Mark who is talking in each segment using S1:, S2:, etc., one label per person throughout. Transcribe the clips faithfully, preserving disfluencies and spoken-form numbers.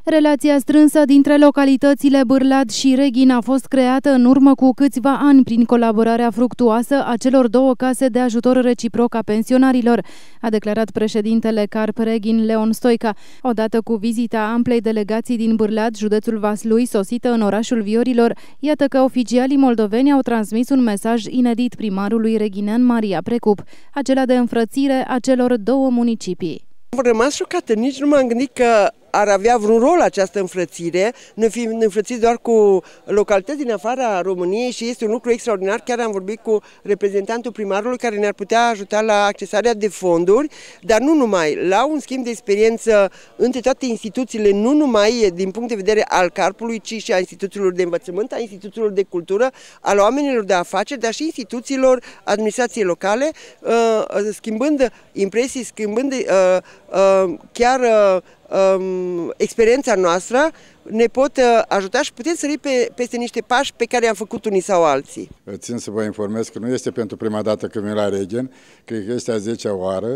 S1: Relația strânsă dintre localitățile Bârlad și Reghin a fost creată în urmă cu câțiva ani prin colaborarea fructuoasă a celor două case de ajutor reciproc a pensionarilor, a declarat președintele Carp Reghin Leon Stoica, odată cu vizita amplei delegații din Bârlad, județul Vaslui, sosită în orașul Viorilor. Iată că oficialii moldoveni au transmis un mesaj inedit primarului reghinean Maria Precup, acela de înfrățire a celor două municipii.
S2: Am rămas șocată, nici nu m-am gândit că ar avea vreun rol această înfrățire. Noi fim înfrățiți doar cu localități din afara României și este un lucru extraordinar. Chiar am vorbit cu reprezentantul primarului care ne-ar putea ajuta la accesarea de fonduri, dar nu numai, la un schimb de experiență între toate instituțiile, nu numai din punct de vedere al Carpului, ci și a instituțiilor de învățământ, a instituțiilor de cultură, al oamenilor de afaceri, dar și instituțiilor administrației locale, schimbând impresii, schimbând chiar experiența noastră, ne pot ajuta și putem sări pe, peste niște pași pe care i-am făcut unii sau alții.
S3: Țin să vă informez că nu este pentru prima dată când vin la Reghin, cred că este a zecea oară,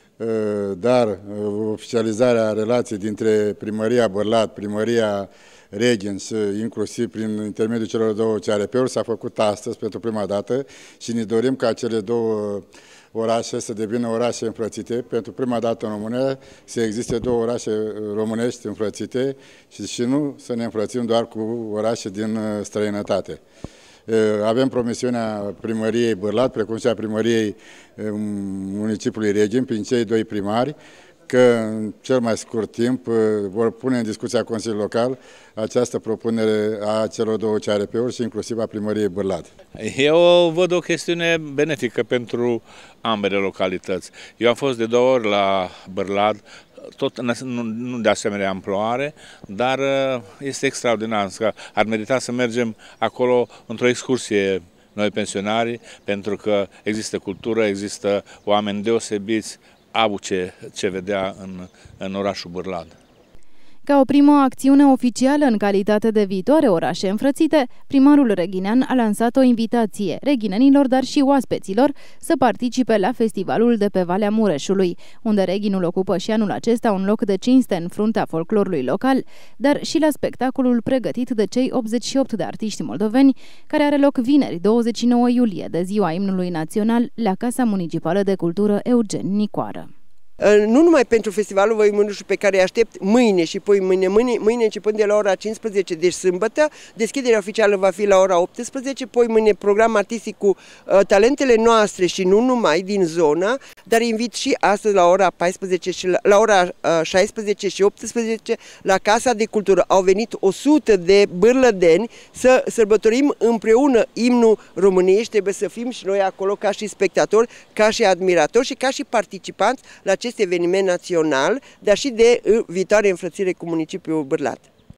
S3: dar oficializarea relației dintre primăria Bârlad, primăria Reghin și inclusiv prin intermediul celor două C R P-uri s-a făcut astăzi pentru prima dată și ne dorim ca cele două orașe să devină orașe înfrățite. Pentru prima dată în România să existe două orașe românești înfrățite și, și nu să ne înfrățim doar cu orașe din străinătate. Avem promisiunea primăriei Bârlad, precum și a primăriei municipiului Reghin, prin cei doi primari, că în cel mai scurt timp vor pune în discuția Consiliului Local această propunere a celor două C R P-uri și inclusiv a primăriei Bârlad.
S4: Eu văd o chestiune benefică pentru ambele localități. Eu am fost de două ori la Bârlad, tot nu, nu de asemenea amploare, dar este extraordinar. Ar merita să mergem acolo într-o excursie noi pensionarii, pentru că există cultură, există oameni deosebiți, au ce, ce vedea în, în orașul Bârlad.
S1: Ca o primă acțiune oficială în calitate de viitoare orașe înfrățite, primarul reghinean a lansat o invitație reghinenilor, dar și oaspeților să participe la festivalul de pe Valea Mureșului, unde Reghinul ocupă și anul acesta un loc de cinste în fruntea folclorului local, dar și la spectacolul pregătit de cei optzeci și opt de artiști moldoveni, care are loc vineri, douăzeci și nouă iulie, de ziua imnului național, la Casa Municipală de Cultură Eugen Nicoară.
S2: Nu numai pentru festivalul Voi Mândrușu pe care îi aștept mâine și poi mâine, mâine, mâine începând de la ora cincisprezece, deci sâmbătă, deschiderea oficială va fi la ora optsprezece, poi mâine program artistic cu uh, talentele noastre și nu numai din zona, dar invit și astăzi la ora paisprezece și la, la ora uh, șaisprezece și optsprezece la Casa de Cultură. Au venit o sută de bârlădeni să sărbătorim împreună imnul României și trebuie să fim și noi acolo ca și spectatori, ca și admiratori și ca și participanți la acest eveniment național, dar și de viitoare înfrățire cu municipiul Bârlad.